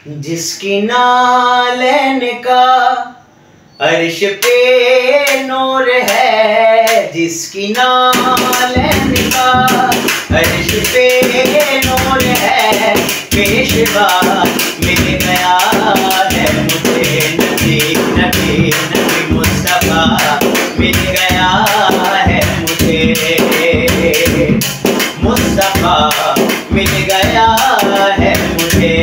जिसकी नालन का अर्श पे नूर है, जिसकी नालन का अर्श पे नूर है, पेशवा मिल गया है मुझे नबी नबी नबी मुस्तफा मिल गया है मुझे, मुस्तफा मिल गया है मुझे।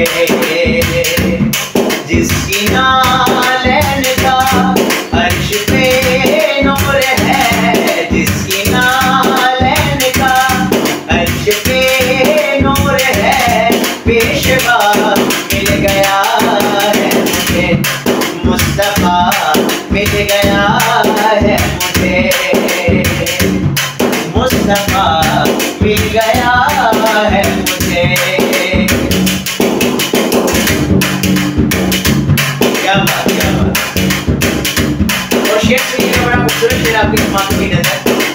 जिसकी नालन का अर्श पे नूर है, जिसकी नालन का अर्श पे नूर है, पेशवा मिल गया है मुझे, मुस्तफा मिल गया है मुझे, मुस्तफा मिल गया है मुझे। क्या बात, क्या बात। और शेर सुनिए, बड़ा खूबसूरत शेर आपकी समाप्त की नजर।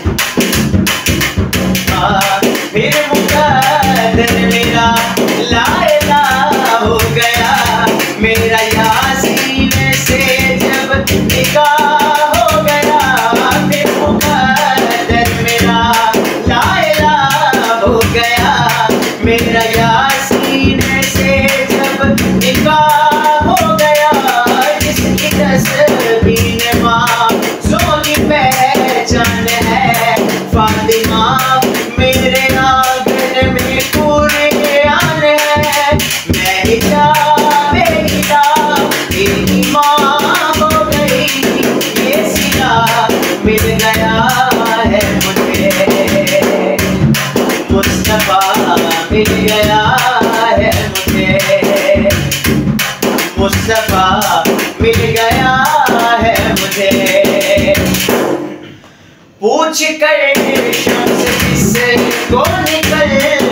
फिर मुकद्दर मेरा ला इलाहा हो गया, मेरा यासीन से जब निकाह हो गया। फिर मुकद्दर मेरा ला इलाहा हो गया, मेरा यासीन से जब निकाह हो गया। जिसकी तस्बीह मासूम की पहचान है, फातिमा मेरे आंगन में कुरान है। मैं हिजाब तेरी माँ हो गई, ये सिला मिल गया है मुझे, मुस्तफा मिल गया है मुझे, मुस्तफा मिल गया है मुझे। पूछ कर शम्स किसको निकल